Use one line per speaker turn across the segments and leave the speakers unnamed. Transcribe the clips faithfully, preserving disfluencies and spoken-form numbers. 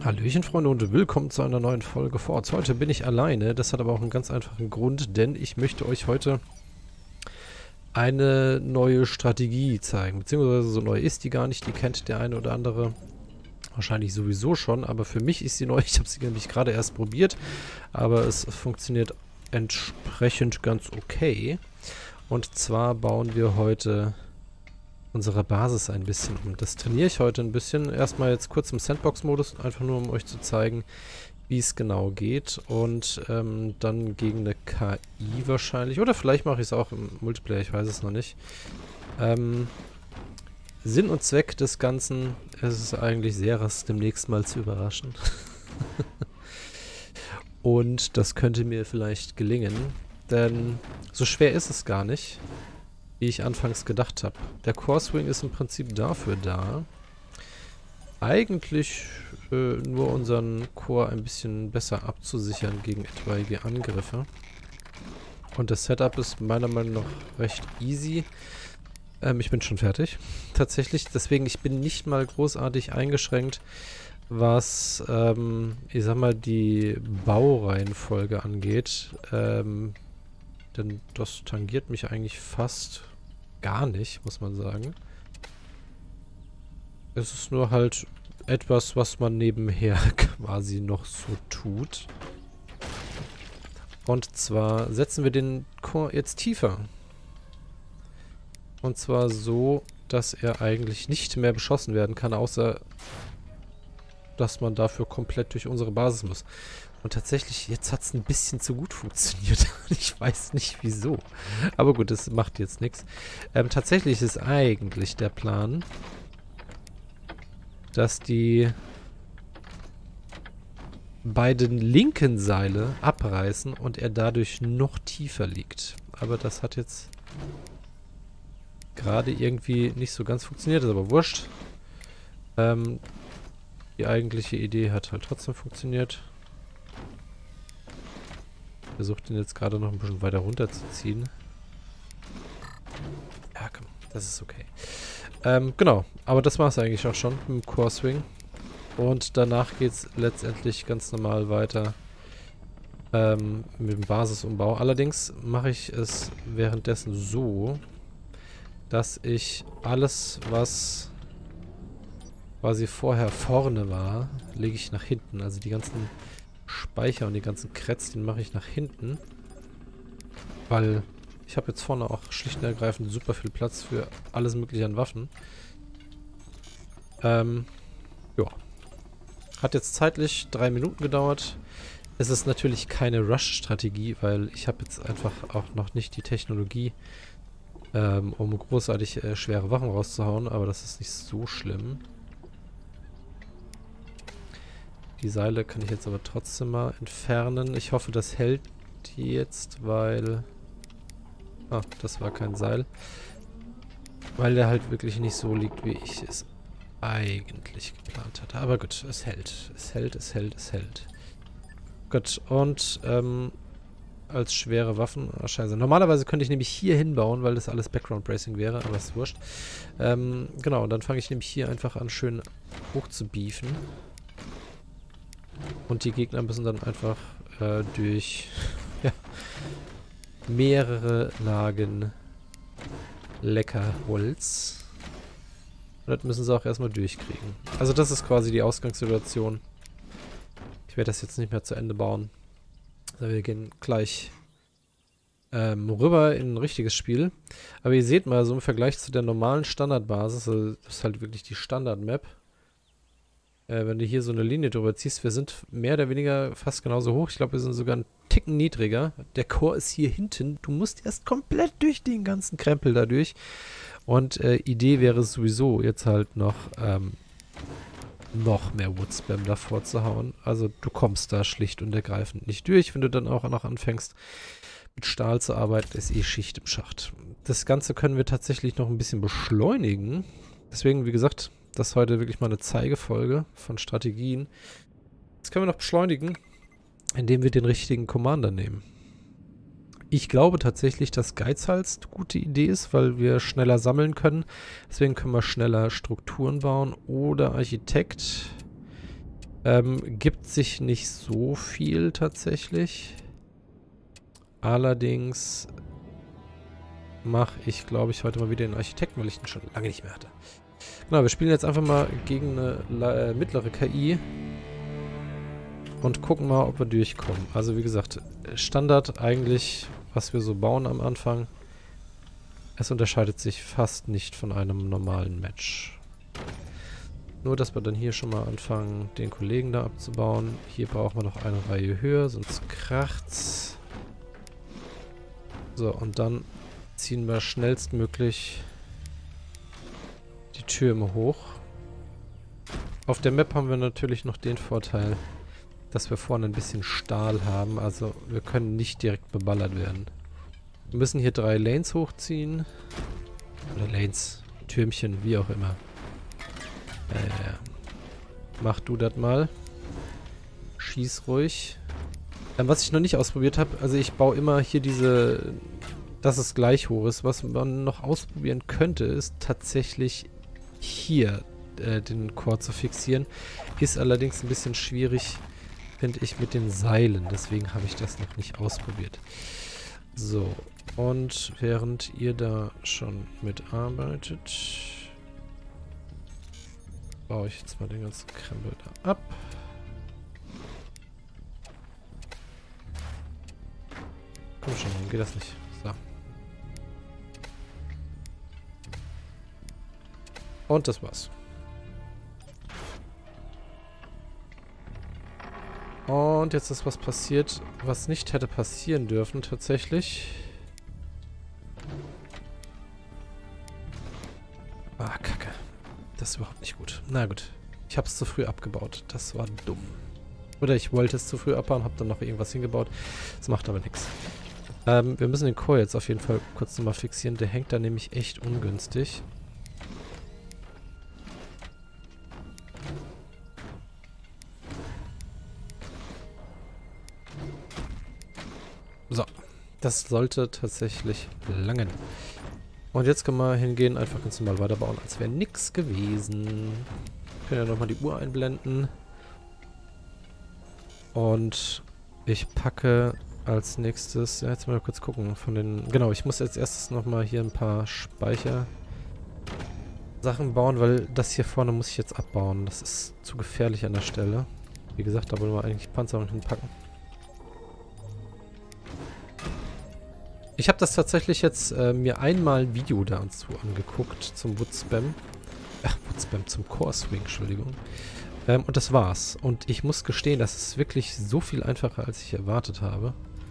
Hallöchen Freunde und willkommen zu einer neuen Folge Forts. Heute bin ich alleine, das hat aber auch einen ganz einfachen Grund, denn ich möchte euch heute eine neue Strategie zeigen, beziehungsweise so neu ist die gar nicht, die kennt der eine oder andere wahrscheinlich sowieso schon, aber für mich ist sie neu, ich habe sie nämlich gerade erst probiert, aber es funktioniert entsprechend ganz okay. Und zwar bauen wir heute unsere Basis ein bisschen um. Das trainiere ich heute ein bisschen. Erstmal jetzt kurz im Sandbox-Modus, einfach nur um euch zu zeigen, wie es genau geht. Und ähm, dann gegen eine K I wahrscheinlich. Oder vielleicht mache ich es auch im Multiplayer, ich weiß es noch nicht. Ähm, Sinn und Zweck des Ganzen ist es eigentlich, Seras demnächst mal zu überraschen. Und das könnte mir vielleicht gelingen, denn so schwer ist es gar nicht, wie ich anfangs gedacht habe. Der Core Swing ist im Prinzip dafür da, eigentlich äh, nur unseren Core ein bisschen besser abzusichern gegen etwaige Angriffe. Und das Setup ist meiner Meinung nach recht easy. Ähm, ich bin schon fertig, tatsächlich. Deswegen, ich bin nicht mal großartig eingeschränkt, was, ähm, ich sag mal, die Baureihenfolge angeht. Ähm, denn das tangiert mich eigentlich fast gar nicht, muss man sagen. Es ist nur halt etwas, was man nebenher quasi noch so tut. Und zwar setzen wir den Core jetzt tiefer. Und zwar so, dass er eigentlich nicht mehr beschossen werden kann, außer dass man dafür komplett durch unsere Basis muss. Und tatsächlich, jetzt hat es ein bisschen zu gut funktioniert. Ich weiß nicht wieso. Aber gut, das macht jetzt nichts. Ähm, tatsächlich ist eigentlich der Plan, dass die beiden linken Seile abreißen und er dadurch noch tiefer liegt. Aber das hat jetzt gerade irgendwie nicht so ganz funktioniert. Ist aber wurscht. Ähm, die eigentliche Idee hat halt trotzdem funktioniert. Versucht ihn jetzt gerade noch ein bisschen weiter runterzuziehen. Ja, komm, das ist okay. Ähm, genau, aber das war es eigentlich auch schon mit dem Core Swing. Und danach geht es letztendlich ganz normal weiter ähm, mit dem Basisumbau. Allerdings mache ich es währenddessen so, dass ich alles, was quasi vorher vorne war, lege ich nach hinten. Also die ganzen Speicher und die ganzen Kretz, den mache ich nach hinten. Weil ich habe jetzt vorne auch schlicht und ergreifend super viel Platz für alles mögliche an Waffen. Ähm, ja. Hat jetzt zeitlich drei Minuten gedauert. Es ist natürlich keine Rush-Strategie, weil ich habe jetzt einfach auch noch nicht die Technologie, ähm, um großartig äh, schwere Waffen rauszuhauen, aber das ist nicht so schlimm. Die Seile kann ich jetzt aber trotzdem mal entfernen. Ich hoffe, das hält jetzt, weil... Ah, das war kein Seil. Weil der halt wirklich nicht so liegt, wie ich es eigentlich geplant hatte. Aber gut, es hält. Es hält, es hält, es hält. Gut, und ähm, als schwere Waffen... Oh, scheiße. Normalerweise könnte ich nämlich hier hinbauen, weil das alles Background Bracing wäre, aber ist wurscht. Ähm, genau, und dann fange ich nämlich hier einfach an, schön hoch zu beefen. Und die Gegner müssen dann einfach äh, durch ja, mehrere Lagen lecker Holz. Und das müssen sie auch erstmal durchkriegen. Also das ist quasi die Ausgangssituation. Ich werde das jetzt nicht mehr zu Ende bauen. Also wir gehen gleich ähm, rüber in ein richtiges Spiel. Aber ihr seht mal, so im Vergleich zu der normalen Standardbasis, also das ist halt wirklich die Standard-Map. Äh, wenn du hier so eine Linie drüber ziehst, wir sind mehr oder weniger fast genauso hoch. Ich glaube, wir sind sogar einen Ticken niedriger. Der Core ist hier hinten. Du musst erst komplett durch den ganzen Krempel da durch. Und äh, Idee wäre es sowieso, jetzt halt noch ähm, noch mehr Woodspam davor zu hauen. Also du kommst da schlicht und ergreifend nicht durch. Wenn du dann auch noch anfängst, mit Stahl zu arbeiten, ist eh Schicht im Schacht. Das Ganze können wir tatsächlich noch ein bisschen beschleunigen. Deswegen, wie gesagt... Das ist heute wirklich mal eine Zeigefolge von Strategien. Das können wir noch beschleunigen, indem wir den richtigen Commander nehmen. Ich glaube tatsächlich, dass Geizhals eine gute Idee ist, weil wir schneller sammeln können. Deswegen können wir schneller Strukturen bauen. Oder Architekt. Ähm, gibt sich nicht so viel tatsächlich. Allerdings mache ich, glaube ich, heute mal wieder den Architekten, weil ich ihn schon lange nicht mehr hatte. Genau, wir spielen jetzt einfach mal gegen eine äh, mittlere K I und gucken mal, ob wir durchkommen. Also wie gesagt, Standard eigentlich, was wir so bauen am Anfang. Es unterscheidet sich fast nicht von einem normalen Match. Nur, dass wir dann hier schon mal anfangen, den Kollegen da abzubauen. Hier brauchen wir noch eine Reihe höher, sonst kracht's. So, und dann ziehen wir schnellstmöglich die Türme hoch. Auf der Map haben wir natürlich noch den Vorteil, dass wir vorne ein bisschen Stahl haben. Also wir können nicht direkt beballert werden. Wir müssen hier drei Lanes hochziehen. Oder Lanes, Türmchen, wie auch immer. Ja, ja, ja. Mach du das mal. Schieß ruhig. Ähm, was ich noch nicht ausprobiert habe, also ich baue immer hier diese, dass es gleich hoch ist. Was man noch ausprobieren könnte, ist tatsächlich hier äh, den Core zu fixieren. Ist allerdings ein bisschen schwierig, finde ich, mit den Seilen. Deswegen habe ich das noch nicht ausprobiert. So, und während ihr da schon mitarbeitet, baue ich jetzt mal den ganzen Krempel da ab. Komm schon, dann geht das nicht. So. Und das war's. Und jetzt ist was passiert, was nicht hätte passieren dürfen, tatsächlich. Ah, Kacke. Das ist überhaupt nicht gut. Na gut. Ich habe es zu früh abgebaut. Das war dumm. Oder ich wollte es zu früh abbauen, habe dann noch irgendwas hingebaut. Das macht aber nichts. Ähm, wir müssen den Core jetzt auf jeden Fall kurz nochmal fixieren. Der hängt da nämlich echt ungünstig. So. Das sollte tatsächlich langen. Und jetzt können wir hingehen, einfach ganz normal weiterbauen, als wäre nichts gewesen. Wir können ja nochmal die Uhr einblenden. Und ich packe als nächstes, ja, jetzt mal kurz gucken, von den, genau, ich muss als erstes nochmal hier ein paar Speicher Sachen bauen, weil das hier vorne muss ich jetzt abbauen. Das ist zu gefährlich an der Stelle. Wie gesagt, da wollen wir eigentlich Panzerung hinpacken. Ich habe das tatsächlich jetzt äh, mir einmal ein Video dazu angeguckt zum Woodspam. Ach, Woodspam, zum Core Swing, Entschuldigung. Ähm, und das war's. Und ich muss gestehen, das ist wirklich so viel einfacher, als ich erwartet habe.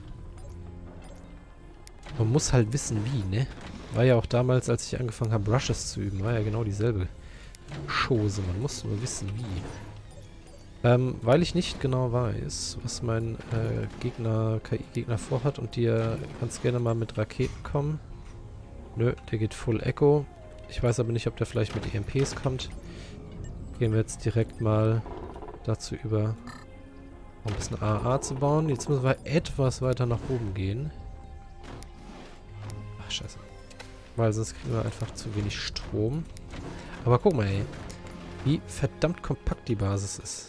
Man muss halt wissen, wie, ne? War ja auch damals, als ich angefangen habe, Rushes zu üben, war ja genau dieselbe Chose. Man muss nur wissen, wie. Ähm, weil ich nicht genau weiß, was mein äh, Gegner, K I-Gegner vorhat und die äh, ganz gerne mal mit Raketen kommen. Nö, der geht Full Echo. Ich weiß aber nicht, ob der vielleicht mit E M Ps kommt. Gehen wir jetzt direkt mal dazu über, um ein bisschen A A zu bauen. Jetzt müssen wir etwas weiter nach oben gehen. Ach, scheiße. Weil sonst kriegen wir einfach zu wenig Strom. Aber guck mal, ey. Wie verdammt kompakt die Basis ist.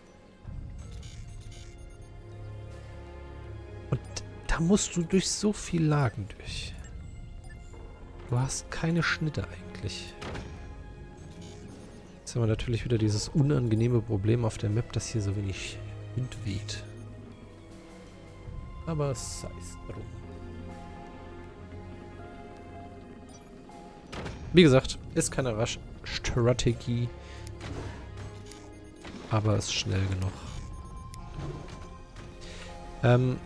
Und da musst du durch so viel Lagen durch. Du hast keine Schnitte eigentlich. Jetzt haben wir natürlich wieder dieses unangenehme Problem auf der Map, dass hier so wenig Wind weht. Aber sei es drum. Wie gesagt, ist keine Rush-Strategie. Aber ist schnell genug. Ähm.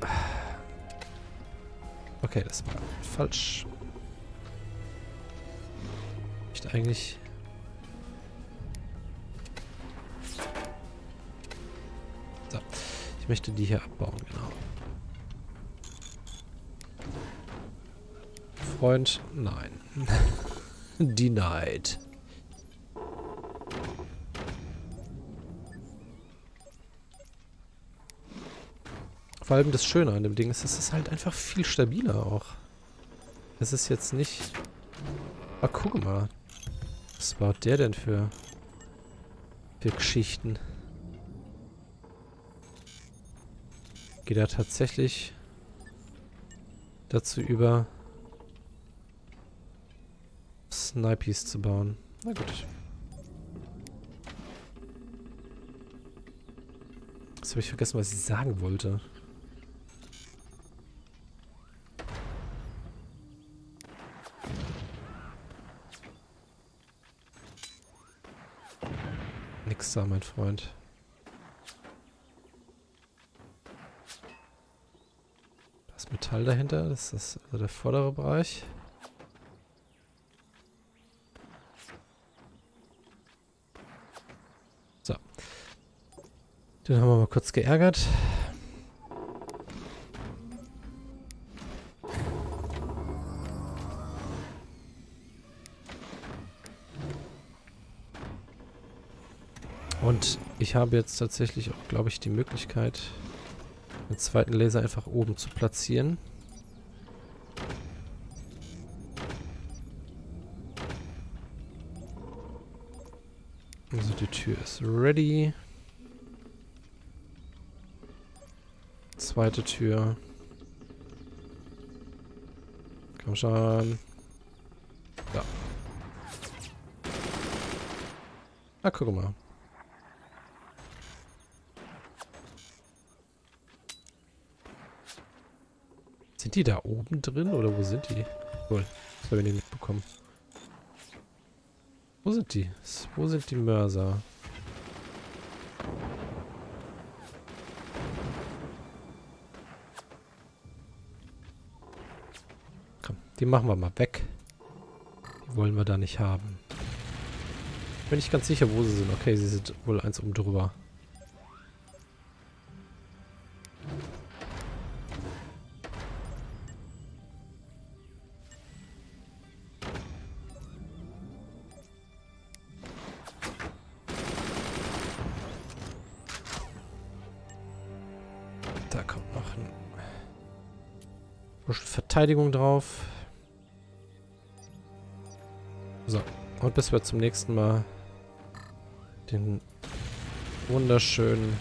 Okay, das war falsch. Ich eigentlich... So. Ich möchte die hier abbauen, genau. Freund, nein. Denied. Vor allem das Schöne an dem Ding ist, es ist halt einfach viel stabiler auch. Es ist jetzt nicht... Ah, guck mal. Was baut der denn für, für Geschichten? geht er tatsächlich dazu über, Snipies zu bauen. Na gut. Jetzt habe ich vergessen, was ich sagen wollte. Nix da, mein Freund. Das Metall dahinter, das ist also der vordere Bereich. So. Den haben wir mal kurz geärgert. Und ich habe jetzt tatsächlich auch, glaube ich, die Möglichkeit, den zweiten Laser einfach oben zu platzieren. Also die Tür ist ready. Zweite Tür. Komm schon. Ja. Ah, guck mal. Sind die da oben drin oder wo sind die? Cool, das habe ich nicht mitbekommen. Wo sind die? Wo sind die Mörser? Komm, die machen wir mal weg. Die wollen wir da nicht haben. Bin ich ganz sicher, wo sie sind. Okay, sie sind wohl eins oben drüber. Da kommt noch ein bisschen Verteidigung drauf. So, und bis wir zum nächsten Mal den wunderschönen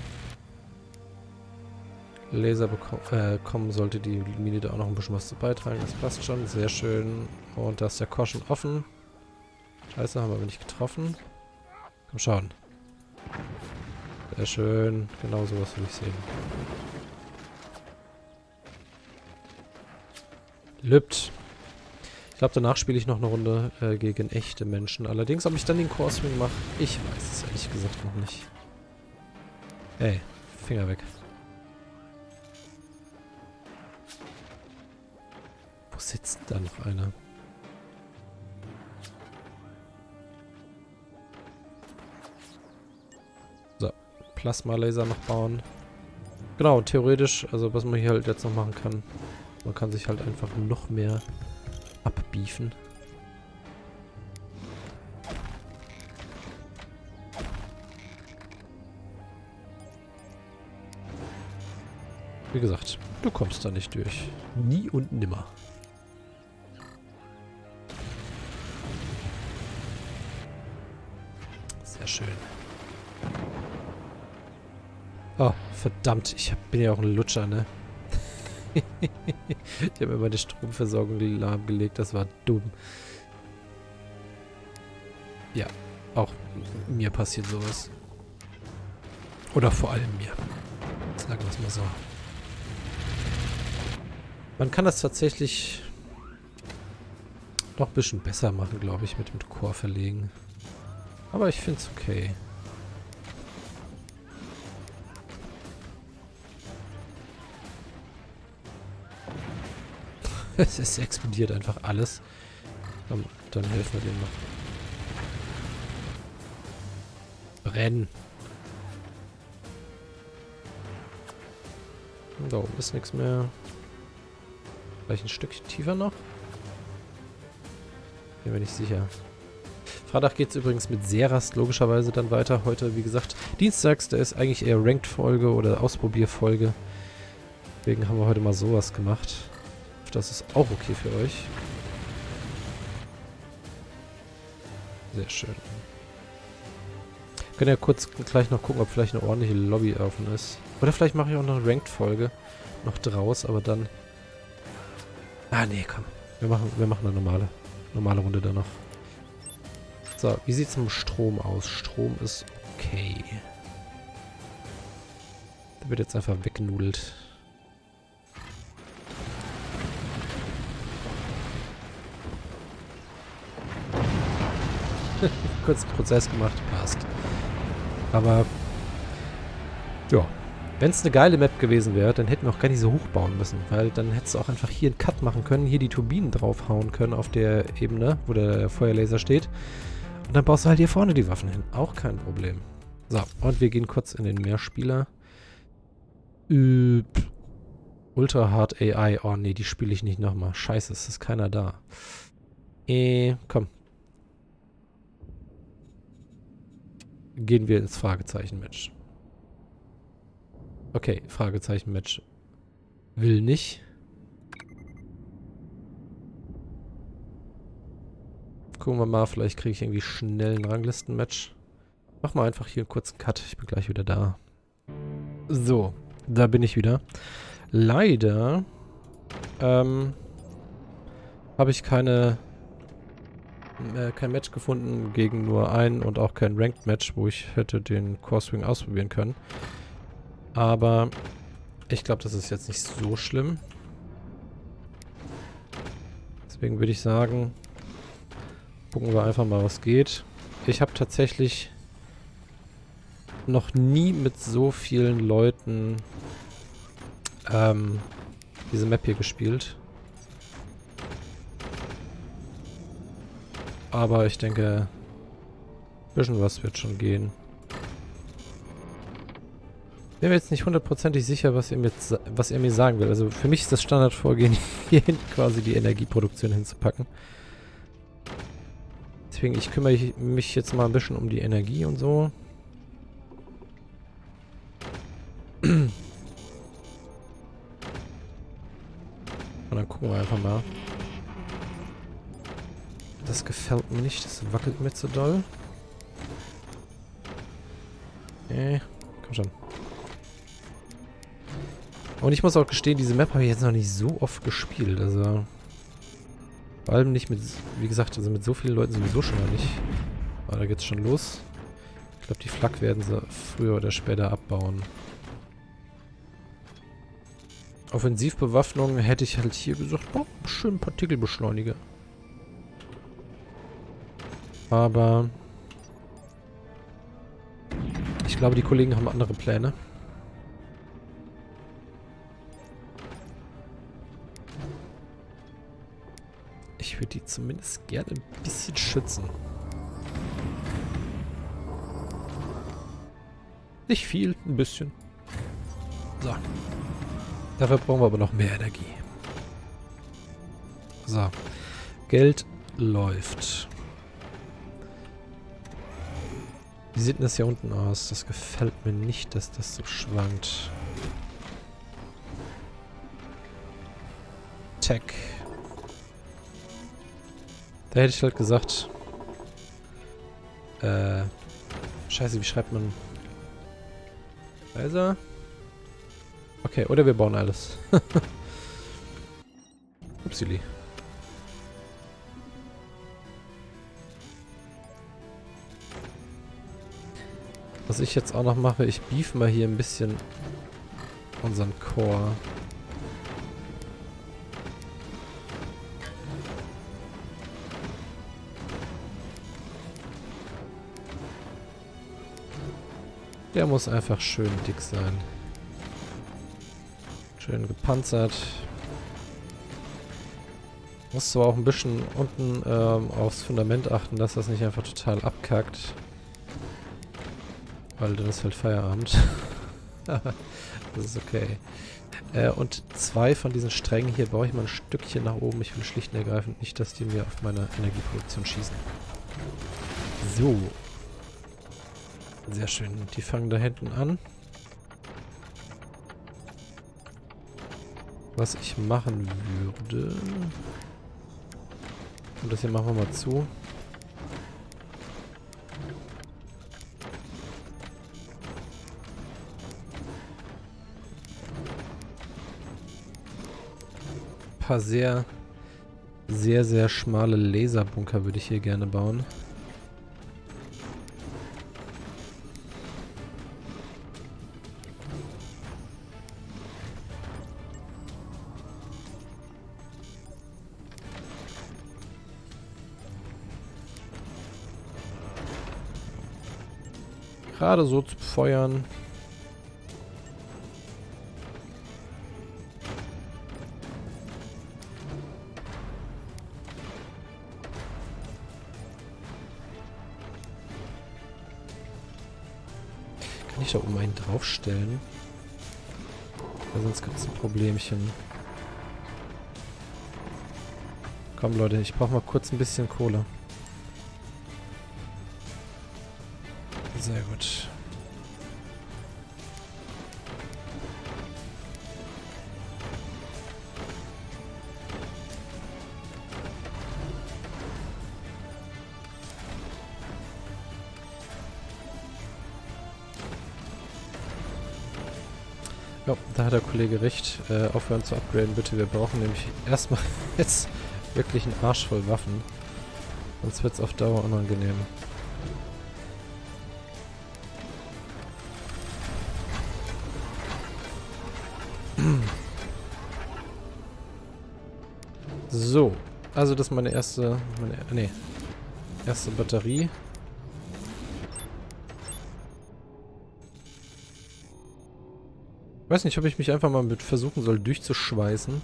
Laser äh, kommen, sollte die Mine da auch noch ein bisschen was zu beitragen. Das passt schon, sehr schön. Und da ist der Korschen offen. Scheiße, haben wir aber nicht getroffen. Komm schauen. Sehr schön, genau sowas will ich sehen. Lübt. Ich glaube, danach spiele ich noch eine Runde äh, gegen echte Menschen. Allerdings, ob ich dann den Core-Swing mache, ich weiß es ehrlich gesagt noch nicht. Ey, Finger weg. Wo sitzt da noch einer? So, Plasma-Laser noch bauen. Genau, theoretisch, also was man hier halt jetzt noch machen kann, man kann sich halt einfach noch mehr abbiefen. Wie gesagt, du kommst da nicht durch. Nie und nimmer. Sehr schön. Oh, verdammt. Ich hab, bin ja auch ein Lutscher, ne? Ich habe mir meine Stromversorgung lahmgelegt. Das war dumm. Ja, auch mir passiert sowas. Oder vor allem mir. Sagen wir es mal so. Man kann das tatsächlich noch ein bisschen besser machen, glaube ich, mit dem Core verlegen. Aber ich finde es okay. Es ist, explodiert einfach alles. Komm, dann helfen wir dem noch. Brennen. Da oben ist nichts mehr. Vielleicht ein Stückchen tiefer noch. Bin mir nicht sicher. Freitag geht es übrigens mit Serast logischerweise dann weiter. Heute, wie gesagt, dienstags, da ist eigentlich eher Ranked-Folge oder Ausprobierfolge. Deswegen haben wir heute mal sowas gemacht. Das ist auch okay für euch. Sehr schön. Wir können ja kurz gleich noch gucken, ob vielleicht eine ordentliche Lobby offen ist. Oder vielleicht mache ich auch noch eine Ranked-Folge noch draus, aber dann... Ah, nee, komm. Wir machen, wir machen eine normale, normale Runde da noch. So, wie sieht es mit dem Strom aus? Strom ist okay. Der wird jetzt einfach weggenudelt. Kurz Prozess gemacht, passt. Aber, ja. Wenn es eine geile Map gewesen wäre, dann hätten wir auch gar nicht so hoch bauen müssen. Weil dann hättest du auch einfach hier einen Cut machen können, hier die Turbinen draufhauen können auf der Ebene, wo der Feuerlaser steht. Und dann baust du halt hier vorne die Waffen hin. Auch kein Problem. So, und wir gehen kurz in den Mehrspieler. Üb. Ultra Hard A I. Oh nee, die spiele ich nicht nochmal. Scheiße, es ist keiner da. Äh, komm. Gehen wir ins Fragezeichen-Match. Okay, Fragezeichen-Match. Will nicht. Gucken wir mal, vielleicht kriege ich irgendwie schnell ein Ranglisten-Match. Mach mal einfach hier einen kurzen Cut. Ich bin gleich wieder da. So, da bin ich wieder. Leider ähm, habe ich keine äh, kein Match gefunden gegen nur einen und auch kein Ranked-Match, wo ich hätte den Core Swing ausprobieren können. Aber ich glaube, das ist jetzt nicht so schlimm. Deswegen würde ich sagen, gucken wir einfach mal, was geht. Ich habe tatsächlich noch nie mit so vielen Leuten ähm, diese Map hier gespielt. Aber ich denke, ein bisschen was wird schon gehen. Ich bin mir jetzt nicht hundertprozentig sicher, was er, mir was er mir sagen will. Also für mich ist das Standardvorgehen, hier hinten quasi die Energieproduktion hinzupacken. Deswegen, ich kümmere mich jetzt mal ein bisschen um die Energie und so. Und dann gucken wir einfach mal. Das gefällt mir nicht, das wackelt mir zu doll. Okay, komm schon. Und ich muss auch gestehen, diese Map habe ich jetzt noch nicht so oft gespielt, also... Vor allem nicht mit, wie gesagt, also mit so vielen Leuten sowieso schon mal nicht. Aber da geht's schon los. Ich glaube, die Flak werden sie früher oder später abbauen. Offensivbewaffnung hätte ich halt hier gesagt, oh, schön Partikelbeschleuniger. Aber ich glaube, die Kollegen haben andere Pläne. Ich würde die zumindest gerne ein bisschen schützen. Nicht viel, ein bisschen. So. Dafür brauchen wir aber noch mehr Energie. So. Geld läuft. Wie sieht denn das hier unten aus? Das gefällt mir nicht, dass das so schwankt. Tech. Da hätte ich halt gesagt... Äh... Scheiße, wie schreibt man... Leiser? Okay, oder wir bauen alles. Upsili. Was ich jetzt auch noch mache, ich beef mal hier ein bisschen unseren Core. Der muss einfach schön dick sein. Schön gepanzert. Muss zwar auch ein bisschen unten ähm, aufs Fundament achten, dass das nicht einfach total abkackt. Weil dann ist halt Feierabend. Das ist okay. Äh, und zwei von diesen Strängen hier baue ich mal ein Stückchen nach oben. Ich will schlicht und ergreifend nicht, dass die mir auf meine Energieproduktion schießen. So. Sehr schön. Die fangen da hinten an. Was ich machen würde... Und das hier machen wir mal zu. paar sehr, sehr, sehr schmale Laserbunker würde ich hier gerne bauen. Gerade so zu feuern. Kann ich da oben einen draufstellen? Weil sonst gibt es ein Problemchen. Komm Leute, ich brauche mal kurz ein bisschen Kohle. Sehr gut. Ja, da hat der Kollege recht. Äh, aufhören zu upgraden, bitte. Wir brauchen nämlich erstmal jetzt wirklich einen Arsch voll Waffen. Sonst wird es auf Dauer unangenehm. So, also das ist meine erste, meine, nee, erste Batterie. Ich weiß nicht, ob ich mich einfach mal mit versuchen soll durchzuschweißen.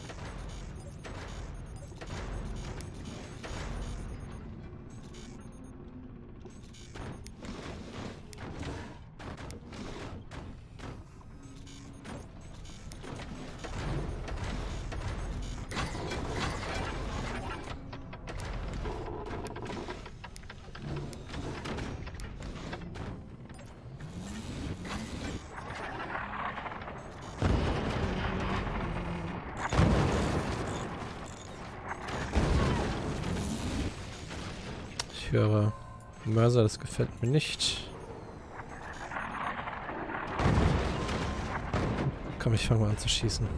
Ich höre Mörser, das gefällt mir nicht. Komm, ich fange mal an zu schießen.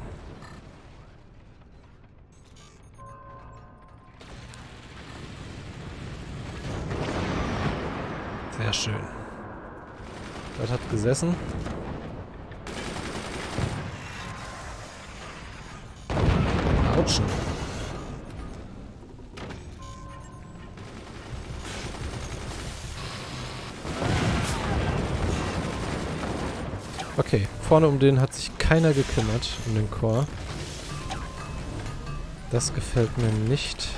Sehr schön. Dort hat gesessen. Autschen. Okay, vorne um den hat sich keiner gekümmert, um den Chor. Das gefällt mir nicht.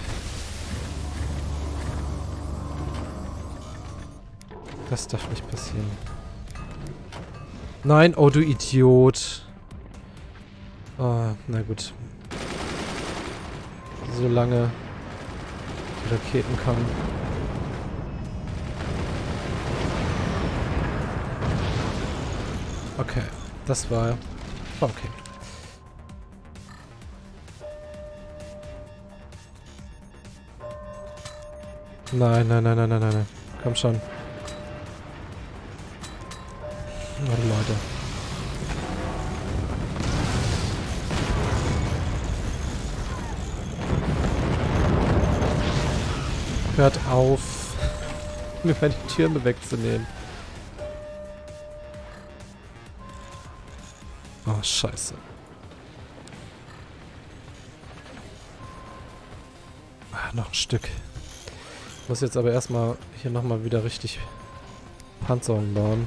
Das darf nicht passieren. Nein, oh du Idiot. Oh, na gut. Solange die Raketen kommen. Okay, das war... war okay. Nein, nein, nein, nein, nein, nein. Komm schon. Oh, Leute. Hört auf, mir meine Türme wegzunehmen. Oh, scheiße. Ah, noch ein Stück. Ich muss jetzt aber erstmal hier nochmal wieder richtig Panzerung bauen.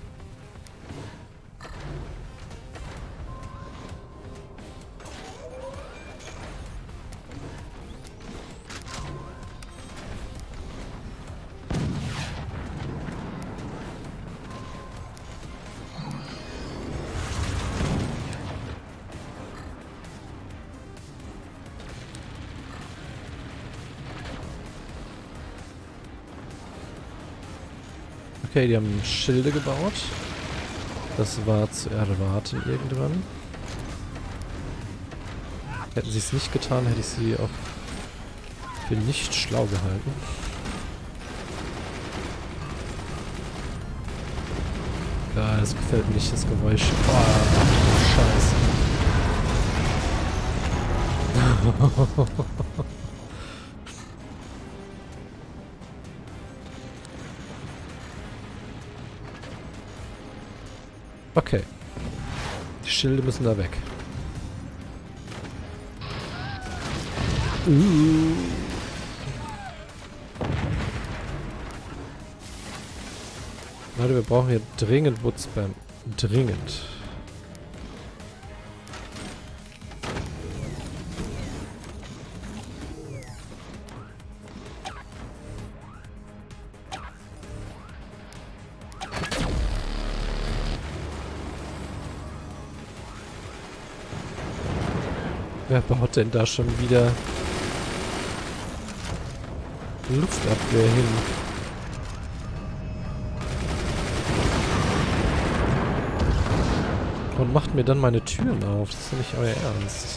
Okay, die haben Schilde gebaut. Das war zu erwarten irgendwann. Hätten sie es nicht getan, hätte ich sie auch für nicht schlau gehalten. Ja, das gefällt mir nicht, das Geräusch. Oh, Scheiße. Okay. Die Schilde müssen da weg. Uh. Leute, wir brauchen hier dringend Woodspam. Dringend. Wer baut denn da schon wieder Luftabwehr hin? Und macht mir dann meine Türen auf. Das ist ja nicht euer Ernst.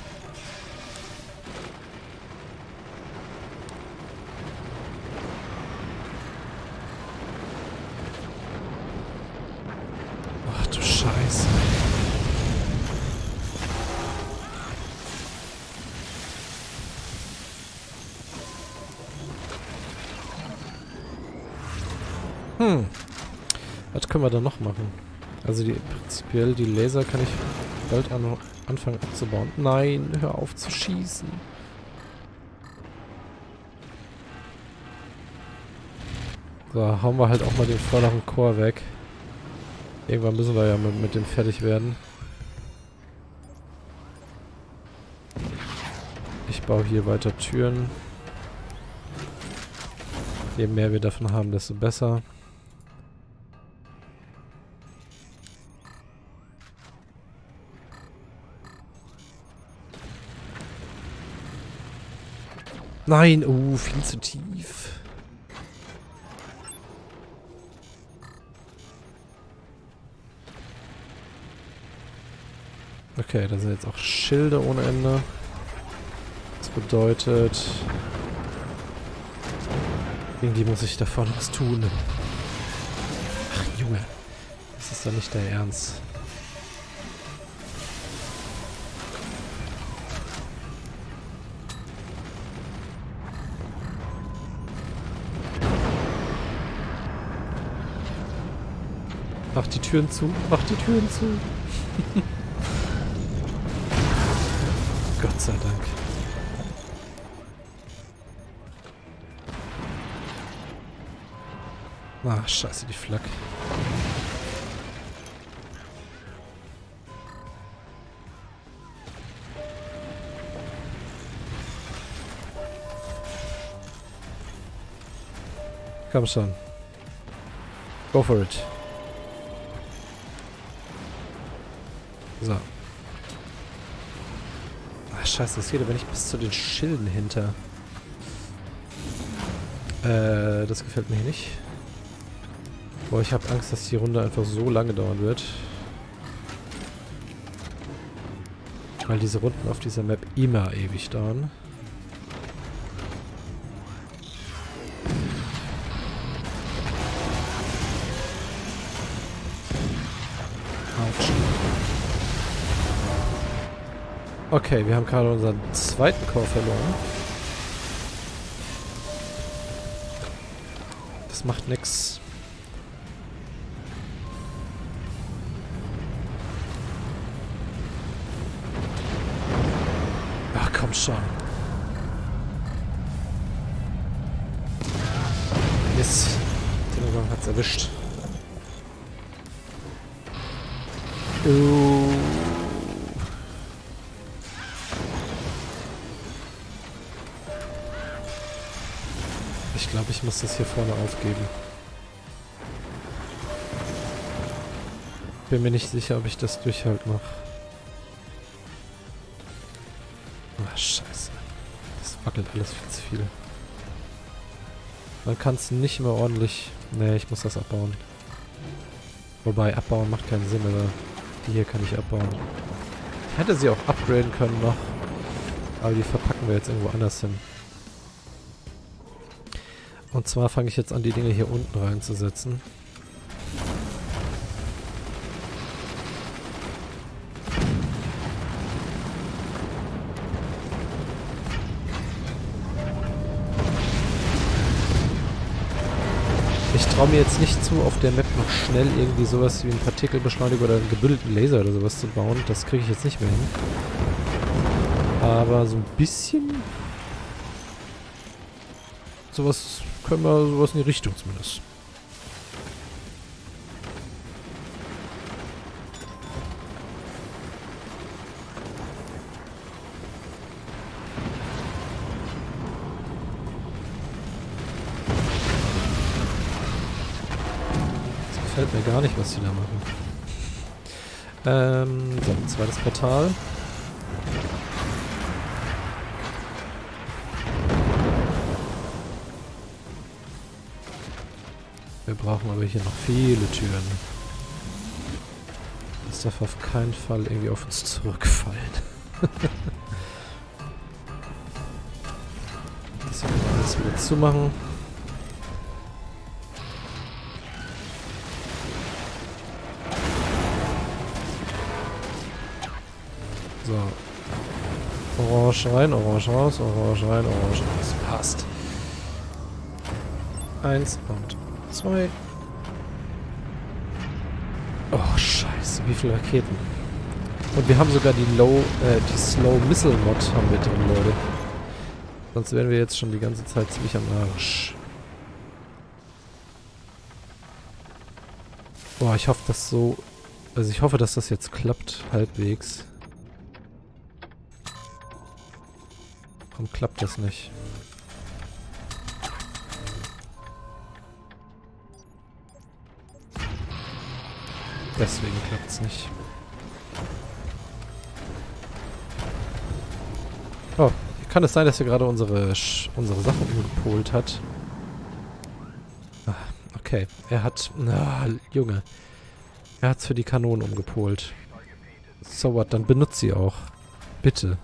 Ach du Scheiße. Hm. Was können wir da noch machen? Also die prinzipiell die Laser kann ich bald an, anfangen abzubauen. Nein, hör auf zu schießen. So, hauen wir halt auch mal den vorderen Chor weg. Irgendwann müssen wir ja mit, mit dem fertig werden. Ich baue hier weiter Türen. Je mehr wir davon haben, desto besser. Nein, oh, viel zu tief. Okay, da sind jetzt auch Schilde ohne Ende. Das bedeutet, irgendwie muss ich davon was tun. Ach Junge, das ist doch nicht der Ernst. Mach die Türen zu, mach die Türen zu. Gott sei Dank. Ah, scheiße, die Flak. Komm schon. Go for it. So. Ach, scheiße, das geht aber nicht bis zu den Schilden hinter. Äh, das gefällt mir hier nicht. Boah, ich habe Angst, dass die Runde einfach so lange dauern wird. Weil diese Runden auf dieser Map immer ewig dauern. Autsch. Okay, wir haben gerade unseren zweiten Core verloren. Das macht nix. Ach, komm schon. Mist. Den Übergang hat's erwischt. Oh. Ich glaube, ich muss das hier vorne aufgeben. Bin mir nicht sicher, ob ich das Durchhalt mache. Ach, scheiße. Das wackelt alles viel zu viel. Man kann es nicht mehr ordentlich... Nee, ich muss das abbauen. Wobei, abbauen macht keinen Sinn, aber die hier kann ich abbauen. Ich hätte sie auch upgraden können noch. Aber die verpacken wir jetzt irgendwo anders hin. Und zwar fange ich jetzt an, die Dinge hier unten reinzusetzen. traue mir jetzt nicht zu, auf der Map noch schnell irgendwie sowas wie einen Partikelbeschleuniger oder einen gebündelten Laser oder sowas zu bauen. Das kriege ich jetzt nicht mehr hin. Aber so ein bisschen... Sowas können wir, sowas in die Richtung zumindest. Gefällt mir gar nicht, was die da machen. Ähm, so, ein zweites Portal. Wir brauchen aber hier noch viele Türen. Das darf auf keinen Fall irgendwie auf uns zurückfallen. Das hier alles wieder zumachen. So. Orange rein, Orange raus, Orange rein, Orange raus. Passt. Eins und zwei. Oh, scheiße. Wie viele Raketen. Und wir haben sogar die Low, äh, die Slow Missile Mod haben wir drin, Leute. Sonst wären wir jetzt schon die ganze Zeit ziemlich am Arsch. Boah, ich hoffe, dass so... Also ich hoffe, dass das jetzt klappt, halbwegs. Warum klappt das nicht? Deswegen klappt es nicht. Oh, kann es sein, dass er gerade unsere, Sch unsere Sachen umgepolt hat? Ah, okay, er hat... Ah, Junge. Er hat es für die Kanonen umgepolt. So what, dann benutzt sie auch. Bitte.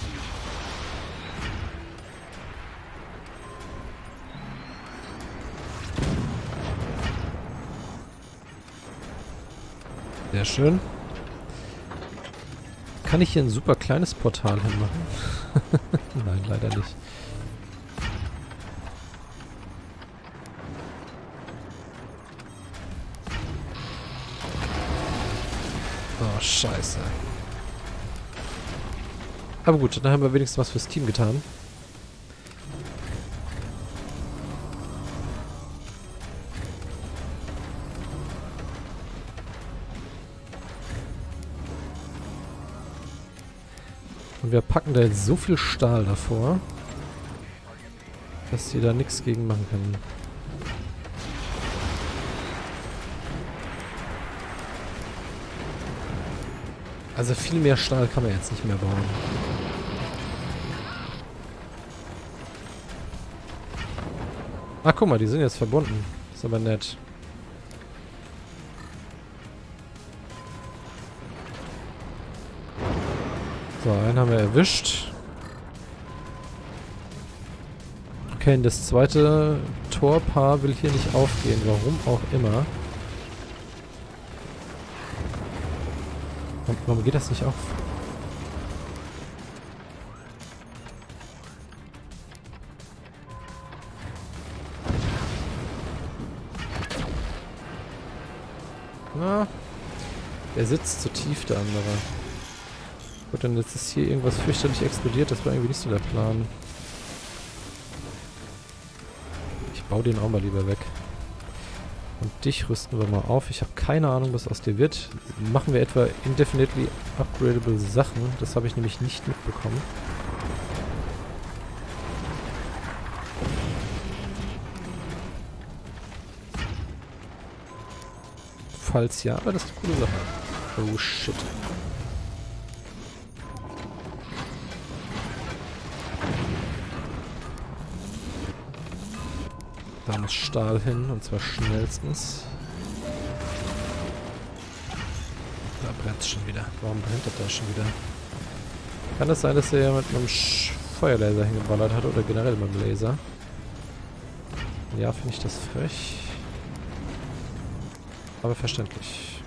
Sehr schön. Kann ich hier ein super kleines Portal hinmachen? Nein, leider nicht. Oh, scheiße. Aber gut, dann haben wir wenigstens was fürs Team getan. Und wir packen da jetzt so viel Stahl davor, dass die da nichts gegen machen können. Also viel mehr Stahl kann man jetzt nicht mehr bauen. Ach, guck mal, die sind jetzt verbunden. Ist aber nett. So, einen haben wir erwischt. Okay, und das zweite Torpaar will hier nicht aufgehen. Warum auch immer. Warum, warum geht das nicht auf? Na, der sitzt zu tief, der andere. Gut, dann jetzt ist hier irgendwas fürchterlich explodiert. Das war irgendwie nicht so der Plan. Ich baue den auch mal lieber weg. Und dich rüsten wir mal auf. Ich habe keine Ahnung, was aus dir wird. Machen wir etwa indefinitely upgradable Sachen? Das habe ich nämlich nicht mitbekommen. Falls ja, aber das ist eine coole Sache. Oh shit. Da muss Stahl hin, und zwar schnellstens. Da brennt es schon wieder. Warum brennt das da schon wieder? Kann es sein, dass er mit einem Sch Feuerlaser hingeballert hat oder generell mit dem Laser? Ja, finde ich das frech. Aber verständlich.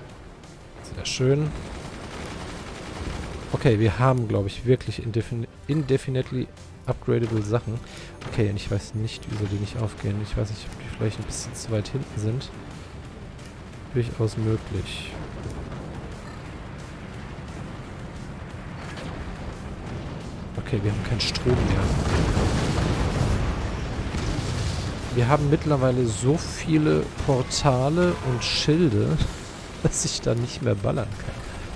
Sehr schön. Okay, wir haben, glaube ich, wirklich indefin indefinitely upgradable Sachen. Okay, und ich weiß nicht, wieso die nicht aufgehen. Ich weiß nicht, ob die vielleicht ein bisschen zu weit hinten sind. Durchaus möglich. Okay, wir haben keinen Strom mehr. Wir haben mittlerweile so viele Portale und Schilde, dass ich da nicht mehr ballern kann.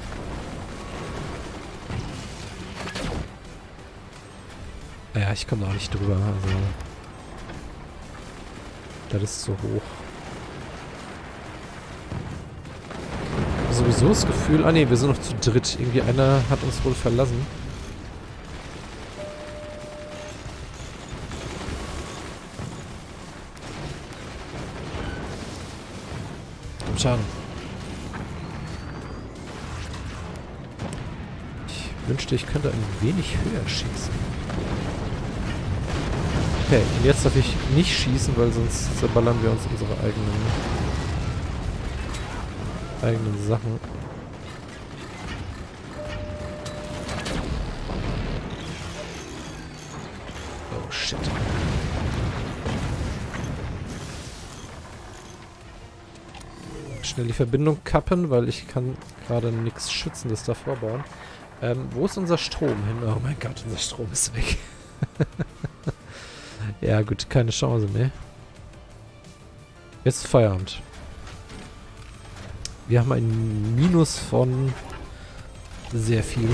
Ja, ich komme auch nicht drüber, also... Das ist so hoch. Sowieso das Gefühl... Ah ne, wir sind noch zu dritt. Irgendwie einer hat uns wohl verlassen. Komm schon. Ich wünschte, ich könnte ein wenig höher schießen. Okay, und jetzt darf ich nicht schießen, weil sonst zerballern wir uns unsere eigenen eigenen Sachen. Oh shit. Schnell die Verbindung kappen, weil ich kann gerade nichts Schützendes davor bauen. Ähm, wo ist unser Strom hin? Oh mein Gott, unser Strom ist weg. Ja gut, keine Chance mehr. Jetzt ist Feierabend. Wir haben ein Minus von sehr viel.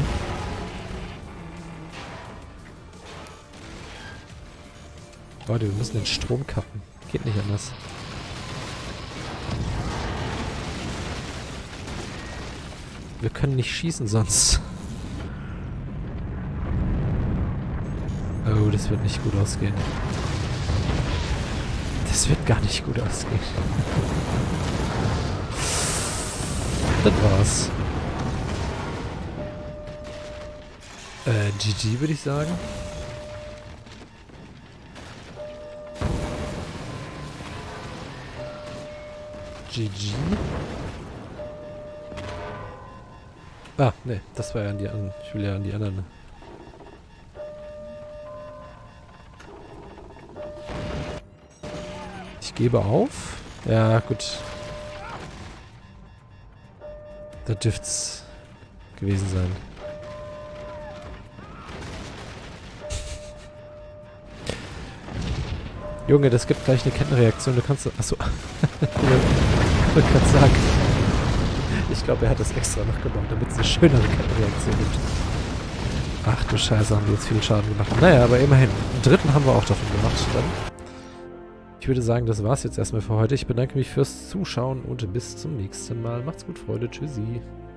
Leute, wir müssen den Strom kappen. Geht nicht anders. Wir können nicht schießen sonst. Oh, das wird nicht gut ausgehen. Das wird gar nicht gut ausgehen. Das war's. Äh, G G würde ich sagen. G G. Ah, ne, das war ja an die anderen. Ich will ja an die anderen. Ich gebe auf. Ja, gut. Da dürfte es gewesen sein. Junge, das gibt gleich eine Kettenreaktion. Du kannst... Achso. Ich wollte gerade sagen. Ich glaube, er hat das extra noch gebaut, damit es eine schönere Kettenreaktion gibt. Ach du Scheiße, haben wir jetzt viel Schaden gemacht. Naja, aber immerhin. Einen dritten haben wir auch davon gemacht. Dann. Ich würde sagen, das war's jetzt erstmal für heute. Ich bedanke mich fürs Zuschauen und bis zum nächsten Mal. Macht's gut, Freunde. Tschüssi.